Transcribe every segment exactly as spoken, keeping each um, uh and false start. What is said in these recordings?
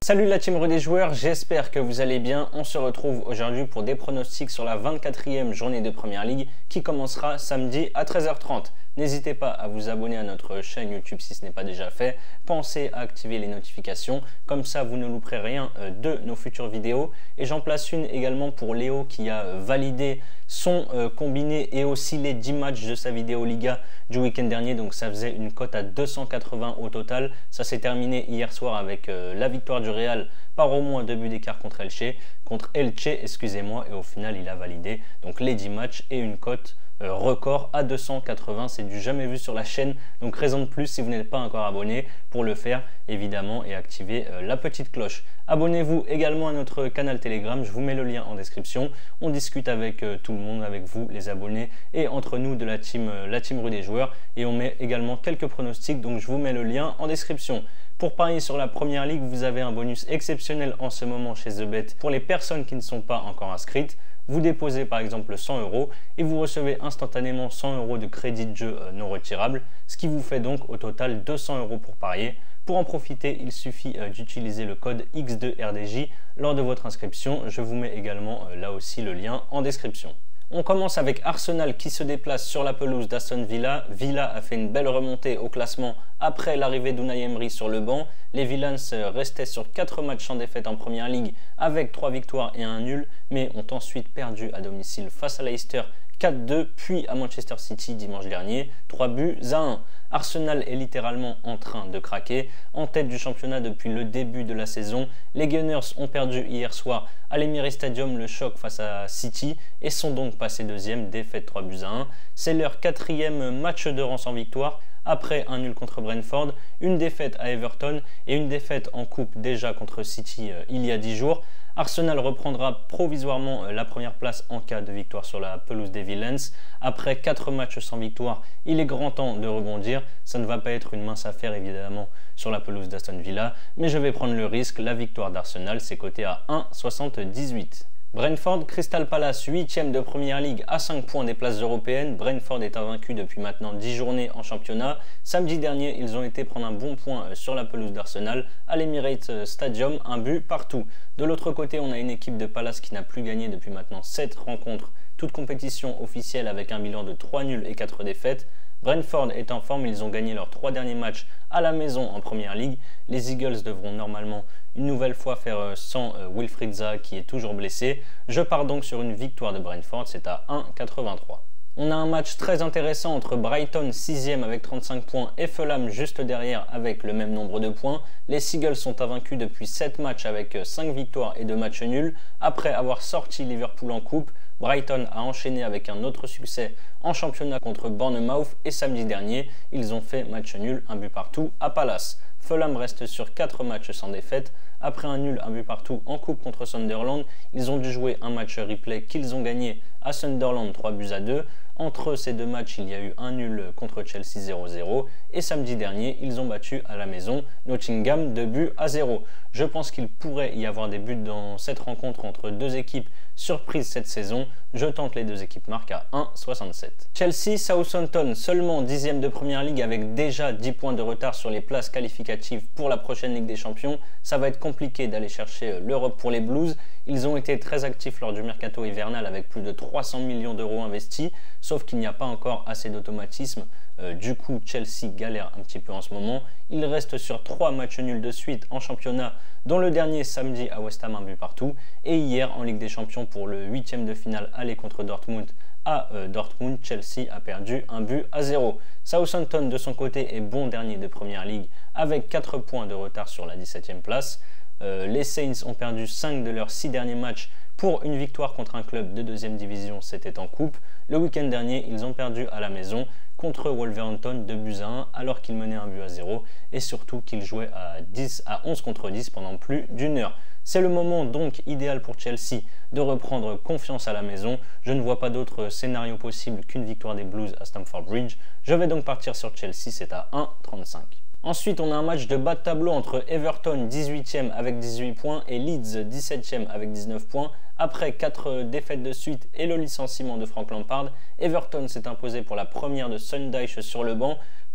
Salut la team des joueurs, j'espère que vous allez bien. On se retrouve aujourd'hui pour des pronostics sur la vingt-quatrième journée de Première Ligue qui commencera samedi à treize heures trente. N'hésitez pas à vous abonner à notre chaîne YouTube si ce n'est pas déjà fait. Pensez à activer les notifications, comme ça vous ne louperez rien de nos futures vidéos. Et j'en place une également pour Léo qui a validé son combiné et aussi les dix matchs de sa vidéo Liga du week-end dernier. Donc ça faisait une cote à deux cent quatre-vingts au total. Ça s'est terminé hier soir avec la victoire du Real par au moins deux buts d'écart contre Elche, contre Elche, excusez-moi, et au final il a validé donc les dix matchs et une cote euh, record à deux cent quatre-vingts, c'est du jamais vu sur la chaîne, donc raison de plus si vous n'êtes pas encore abonné pour le faire évidemment et activer euh, la petite cloche. Abonnez-vous également à notre canal Telegram, je vous mets le lien en description. On discute avec euh, tout le monde, avec vous les abonnés et entre nous de la team, euh, la team rue des joueurs, et on met également quelques pronostics, donc je vous mets le lien en description. Pour parier sur la Première Ligue, vous avez un bonus exceptionnel en ce moment chez TheBet pour les personnes qui ne sont pas encore inscrites. Vous déposez par exemple cent euros et vous recevez instantanément cent euros de crédit de jeu non retirable, ce qui vous fait donc au total deux cents euros pour parier. Pour en profiter, il suffit d'utiliser le code X deux R D J lors de votre inscription. Je vous mets également là aussi le lien en description. On commence avec Arsenal qui se déplace sur la pelouse d'Aston Villa. Villa a fait une belle remontée au classement après l'arrivée d'Unai Emery sur le banc. Les Villains restaient sur quatre matchs sans défaite en Première Ligue avec trois victoires et un nul, mais ont ensuite perdu à domicile face à Leicester quatre deux, puis à Manchester City dimanche dernier, trois buts à un. Arsenal est littéralement en train de craquer, en tête du championnat depuis le début de la saison. Les Gunners ont perdu hier soir à l'Emirates Stadium le choc face à City et sont donc passés deuxième, défaite trois buts à un. C'est leur quatrième match de rang sans victoire, après un nul contre Brentford, une défaite à Everton et une défaite en coupe déjà contre City euh, il y a dix jours. Arsenal reprendra provisoirement la première place en cas de victoire sur la pelouse des Villains. Après quatre matchs sans victoire, il est grand temps de rebondir. Ça ne va pas être une mince affaire évidemment sur la pelouse d'Aston Villa, mais je vais prendre le risque. La victoire d'Arsenal, c'est coté à un virgule soixante-dix-huit. Brentford, Crystal Palace, huitième de Première Ligue à cinq points des places européennes. Brentford est invaincu depuis maintenant dix journées en championnat. Samedi dernier, ils ont été prendre un bon point sur la pelouse d'Arsenal à l'Emirates Stadium, un but partout. De l'autre côté, on a une équipe de Palace qui n'a plus gagné depuis maintenant sept rencontres, toute compétition officielle avec un bilan de trois nuls et quatre défaites. Brentford est en forme, ils ont gagné leurs trois derniers matchs à la maison en Première Ligue. Les Eagles devront normalement une nouvelle fois faire sans Wilfried Zaha qui est toujours blessé. Je pars donc sur une victoire de Brentford, c'est à un virgule quatre-vingt-trois. On a un match très intéressant entre Brighton sixième avec trente-cinq points et Fulham juste derrière avec le même nombre de points. Les Seagulls sont invaincus depuis sept matchs avec cinq victoires et deux matchs nuls. Après avoir sorti Liverpool en coupe, Brighton a enchaîné avec un autre succès en championnat contre Bournemouth et samedi dernier, ils ont fait match nul, un but partout à Palace. Fulham reste sur quatre matchs sans défaite. Après un nul, un but partout en coupe contre Sunderland, ils ont dû jouer un match replay qu'ils ont gagné à Sunderland trois buts à deux. Entre ces deux matchs, il y a eu un nul contre Chelsea zéro zéro et samedi dernier, ils ont battu à la maison Nottingham deux buts à zéro. Je pense qu'il pourrait y avoir des buts dans cette rencontre entre deux équipes surprises cette saison. Je tente les deux équipes marques à un virgule soixante-sept. Chelsea, Southampton, seulement dixième de Première Ligue avec déjà dix points de retard sur les places qualificatives pour la prochaine Ligue des Champions. Ça va être compliqué d'aller chercher l'Europe pour les Blues. Ils ont été très actifs lors du mercato hivernal avec plus de trois cents millions d'euros investis, sauf qu'il n'y a pas encore assez d'automatisme. Euh, du coup, Chelsea galère un petit peu en ce moment. Il reste sur trois matchs nuls de suite en championnat, dont le dernier samedi à West Ham, un but partout, et hier en Ligue des Champions pour le huitième de finale aller contre Dortmund à euh, Dortmund, Chelsea a perdu un but à zéro. Southampton de son côté est bon dernier de Première Ligue avec quatre points de retard sur la dix-septième place. Euh, les Saints ont perdu cinq de leurs six derniers matchs pour une victoire contre un club de deuxième division, c'était en coupe. Le week-end dernier, ils ont perdu à la maison contre Wolverhampton deux buts à un alors qu'ils menaient un but à zéro et surtout qu'ils jouaient à, dix, à onze contre dix pendant plus d'une heure. C'est le moment donc idéal pour Chelsea de reprendre confiance à la maison. Je ne vois pas d'autre scénario possible qu'une victoire des Blues à Stamford Bridge. Je vais donc partir sur Chelsea, c'est à un virgule trente-cinq. Ensuite, on a un match de bas de tableau entre Everton dix-huitième avec dix-huit points et Leeds dix-septième avec dix-neuf points. Après quatre défaites de suite et le licenciement de Frank Lampard, Everton s'est imposé pour la première de Sunday sur le banc.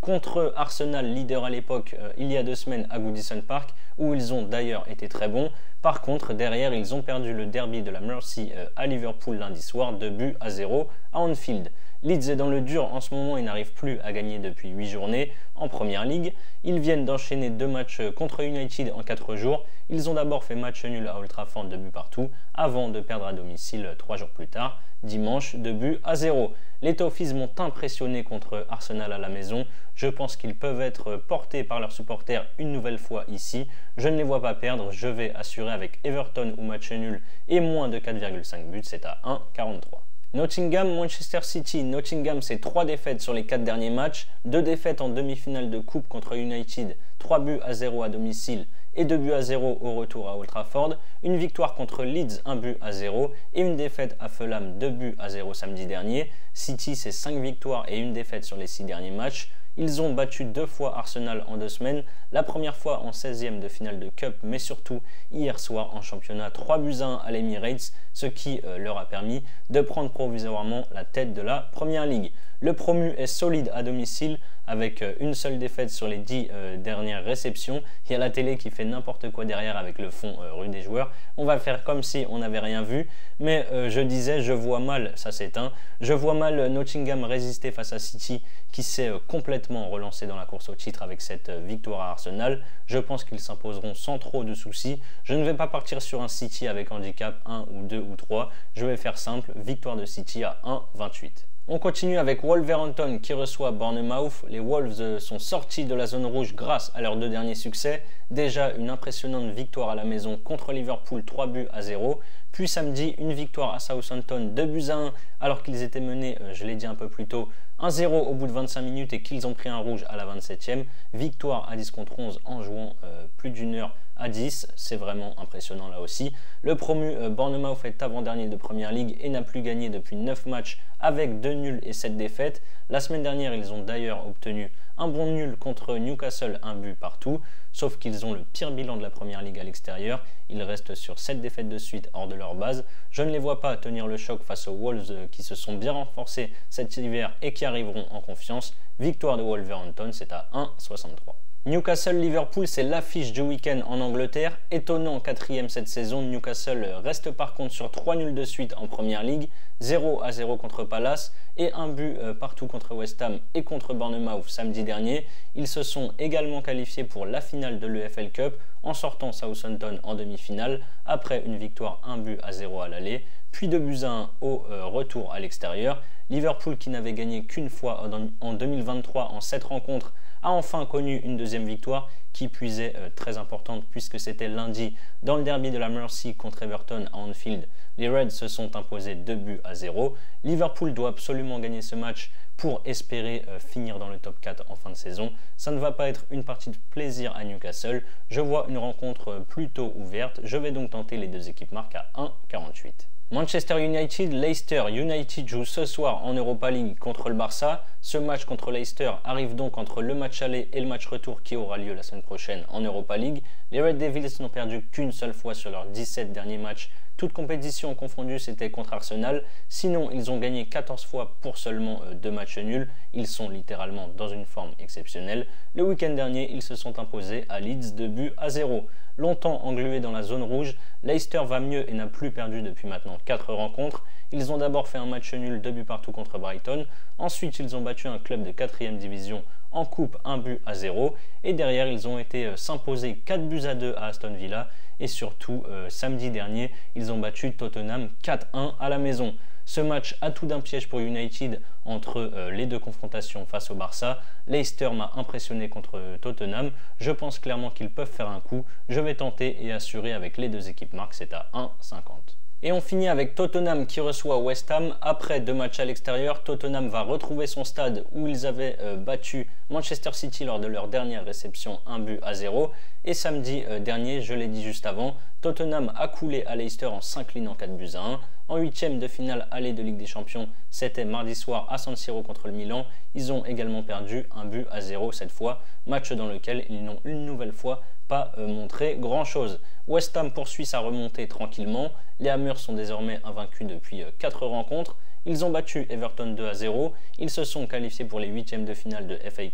contre Arsenal, leader à l'époque, euh, il y a deux semaines à Goodison Park, où ils ont d'ailleurs été très bons. Par contre, derrière, ils ont perdu le derby de la Mersey euh, à Liverpool lundi soir, deux buts à zéro à Anfield. Leeds est dans le dur en ce moment, ils n'arrivent plus à gagner depuis huit journées en Première Ligue. Ils viennent d'enchaîner deux matchs contre United en quatre jours. Ils ont d'abord fait match nul à Old Trafford, deux buts partout, avant de perdre à domicile trois jours plus tard, dimanche, deux buts à zéro. Les Toffees m'ont impressionné contre Arsenal à la maison. Je pense qu'ils peuvent être portés par leurs supporters une nouvelle fois ici. Je ne les vois pas perdre, je vais assurer avec Everton ou match nul et moins de quatre virgule cinq buts, c'est à un virgule quarante-trois. Nottingham, Manchester City. Nottingham, c'est trois défaites sur les quatre derniers matchs, deux défaites en demi-finale de coupe contre United, trois buts à zéro à domicile et deux buts à zéro au retour à Old Trafford, une victoire contre Leeds, un but à zéro et une défaite à Fulham, deux buts à zéro samedi dernier. City, c'est cinq victoires et une défaite sur les six derniers matchs. Ils ont battu deux fois Arsenal en deux semaines, la première fois en seizième de finale de Cup, mais surtout hier soir en championnat, trois buts à un à l'Emirates, ce qui euh, leur a permis de prendre provisoirement la tête de la Première Ligue. Le promu est solide à domicile avec euh, une seule défaite sur les dix euh, dernières réceptions. Il y a la télé qui fait n'importe quoi derrière avec le fond euh, rue des joueurs. On va faire comme si on n'avait rien vu, mais euh, je disais, je vois mal, ça s'éteint, je vois mal Nottingham résister face à City qui s'est euh, complètement relancé dans la course au titre avec cette euh, victoire à Arsenal. Je pense qu'ils s'imposeront sans trop de soucis. Je ne vais pas partir sur un City avec handicap un ou deux ou trois. Je vais faire simple, victoire de City à un virgule vingt-huit. On continue avec Wolverhampton qui reçoit Bournemouth. Les Wolves sont sortis de la zone rouge grâce à leurs deux derniers succès. Déjà une impressionnante victoire à la maison contre Liverpool, trois buts à zéro. Puis samedi, une victoire à Southampton, deux buts à un, alors qu'ils étaient menés, je l'ai dit un peu plus tôt, un zéro au bout de vingt-cinq minutes et qu'ils ont pris un rouge à la vingt-septième. Victoire à dix contre onze en jouant euh, plus d'une heure à dix, c'est vraiment impressionnant là aussi. Le promu euh, Bournemouth est avant-dernier de Première Ligue et n'a plus gagné depuis neuf matchs avec deux nuls et sept défaites. La semaine dernière, ils ont d'ailleurs obtenu un bon nul contre Newcastle, un but partout, sauf qu'ils ont le pire bilan de la Première Ligue à l'extérieur. Ils restent sur sept défaites de suite hors de leur base. Je ne les vois pas tenir le choc face aux Wolves qui se sont bien renforcés cet hiver et qui arriveront en confiance. Victoire de Wolverhampton, c'est à un virgule soixante-trois. Newcastle-Liverpool, c'est l'affiche du week-end en Angleterre. Étonnant, quatrième cette saison, Newcastle reste par contre sur trois nuls de suite en Première Ligue, zéro à zéro contre Palace et un but euh, partout contre West Ham et contre Bournemouth samedi dernier. Ils se sont également qualifiés pour la finale de l'E F L Cup en sortant Southampton en demi-finale après une victoire un but à zéro à l'aller, puis deux buts à un au euh, retour à l'extérieur. Liverpool, qui n'avait gagné qu'une fois en deux mille vingt-trois en sept rencontres, a enfin connu une deuxième victoire qui puisait euh, très importante puisque c'était lundi dans le derby de la Mersey contre Everton à Anfield. Les Reds se sont imposés deux buts à zéro. Liverpool doit absolument gagner ce match pour espérer euh, finir dans le top quatre en fin de saison. Ça ne va pas être une partie de plaisir à Newcastle. Je vois une rencontre plutôt ouverte. Je vais donc tenter les deux équipes marques à un virgule quarante-huit. Manchester United, Leicester. United joue ce soir en Europa League contre le Barça. Ce match contre Leicester arrive donc entre le match aller et le match retour qui aura lieu la semaine prochaine en Europa League. Les Red Devils n'ont perdu qu'une seule fois sur leurs dix-sept derniers matchs. Toutes compétitions confondues, c'était contre Arsenal. Sinon, ils ont gagné quatorze fois pour seulement deux matchs nuls. Ils sont littéralement dans une forme exceptionnelle. Le week-end dernier, ils se sont imposés à Leeds deux buts à zéro. Longtemps englués dans la zone rouge, Leicester va mieux et n'a plus perdu depuis maintenant quatre rencontres. Ils ont d'abord fait un match nul, deux buts partout contre Brighton. Ensuite, ils ont battu un club de quatrième division en coupe, un but à zéro. Et derrière, ils ont été euh, s'imposer quatre buts à deux à Aston Villa. Et surtout, euh, samedi dernier, ils ont battu Tottenham quatre un à la maison. Ce match a tout d'un piège pour United entre euh, les deux confrontations face au Barça. Leicester m'a impressionné contre Tottenham. Je pense clairement qu'ils peuvent faire un coup. Je vais tenter et assurer avec les deux équipes marques, c'est à un virgule cinquante. Et on finit avec Tottenham qui reçoit West Ham. Après deux matchs à l'extérieur, Tottenham va retrouver son stade où ils avaient euh, battu Manchester City lors de leur dernière réception, un but à zéro. Et samedi euh, dernier, je l'ai dit juste avant, Tottenham a coulé à Leicester en s'inclinant quatre buts à un. En huitième de finale aller de Ligue des Champions, c'était mardi soir à San Siro contre le Milan. Ils ont également perdu un but à zéro cette fois, match dans lequel ils n'ont une nouvelle fois pas euh, montré grand chose. West Ham poursuit sa remontée tranquillement. Les Hammers sont désormais invaincus depuis euh, quatre rencontres. Ils ont battu Everton deux à zéro. Ils se sont qualifiés pour les huitièmes de finale de F A Cup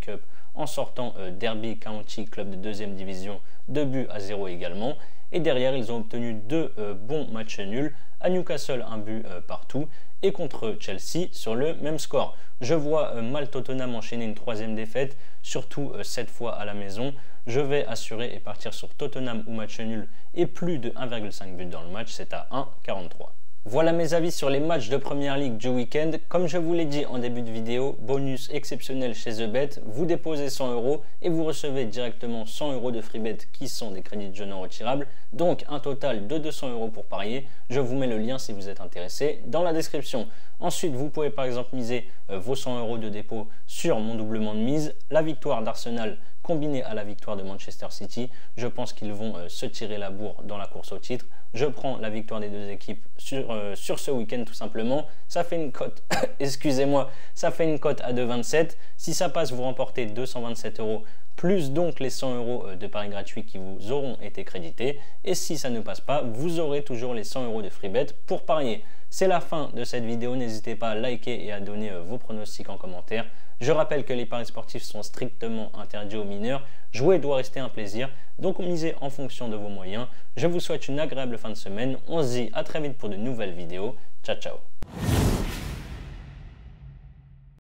en sortant euh, Derby County, club de deuxième division, deux buts à zéro également. Et derrière, ils ont obtenu deux euh, bons matchs nuls. À Newcastle, un but euh, partout. Et contre Chelsea, sur le même score. Je vois euh, mal Tottenham enchaîner une troisième défaite, surtout euh, cette fois à la maison. Je vais assurer et partir sur Tottenham ou match nul et plus de un virgule cinq buts dans le match, c'est à un virgule quarante-trois. Voilà mes avis sur les matchs de Première Ligue du week-end. Comme je vous l'ai dit en début de vidéo, bonus exceptionnel chez TheBet. Vous déposez cent euros et vous recevez directement cent euros de free bet qui sont des crédits de jeu non retirables. Donc un total de deux cents euros pour parier. Je vous mets le lien si vous êtes intéressé dans la description. Ensuite, vous pouvez par exemple miser euh, vos cent euros de dépôt sur mon doublement de mise, la victoire d'Arsenal combinée à la victoire de Manchester City. Je pense qu'ils vont euh, se tirer la bourre dans la course au titre. Je prends la victoire des deux équipes sur, euh, sur ce week-end tout simplement. Ça fait une cote, excusez-moi, ça fait une cote à deux virgule vingt-sept. Si ça passe, vous remportez deux cent vingt-sept euros, plus donc les cent euros de paris gratuits qui vous auront été crédités. Et si ça ne passe pas, vous aurez toujours les cent euros de free bet pour parier. C'est la fin de cette vidéo, n'hésitez pas à liker et à donner vos pronostics en commentaire. Je rappelle que les paris sportifs sont strictement interdits aux mineurs. Jouer doit rester un plaisir, donc misez en fonction de vos moyens. Je vous souhaite une agréable fin de semaine. On se dit à très vite pour de nouvelles vidéos. Ciao, ciao.